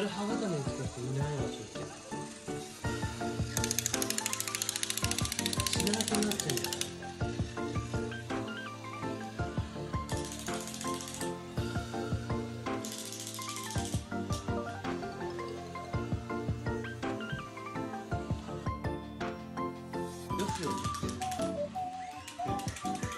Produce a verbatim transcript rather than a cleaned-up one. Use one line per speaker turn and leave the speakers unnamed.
れ歯固めにつけていないわ、ちょっと死ななくなっちゃうんだよ。よくよく言ってる。